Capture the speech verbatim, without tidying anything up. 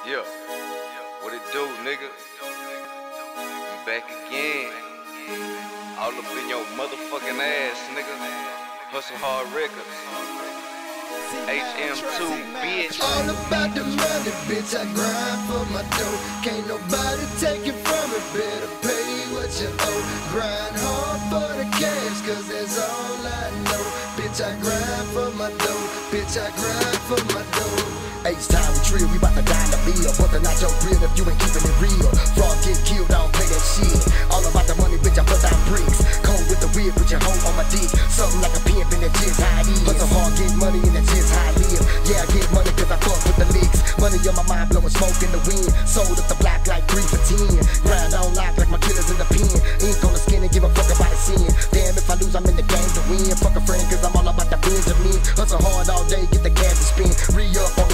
Yeah, what it do, nigga? We back again. All up in your motherfucking ass, nigga. Hustle Hard Records. H M two, bitch. All about the money, bitch. I grind for my dough. Can't nobody take it from me. Better pay what you owe. Grind hard for the cash, cause that's all I know. Bitch, I grind for my dough. Bitch, I grind for my dough. H-time we trill, we bout to die in the bill. Bustin' out your grill if you ain't keepin' it real. Fraud get killed, I don't play that shit. All about the money, bitch, I bust out bricks. Cold with the whip, put your hoe on my dick. Something like a pimp and that's just how it is. Hustle hard, get money and that's just how I live. Yeah, I get money cause I fuck with the licks. Money on my mind, blowing smoke in the wind. Sold up the block like three for ten. Grind on lock like my killers in the pen. Ink on the skin and give a fuck about the sin. Damn, if I lose, I'm in the game to win. Fuck a friend cause I'm all about the Benjamin. Hustle hard all day, get the gas to spin. Re-up on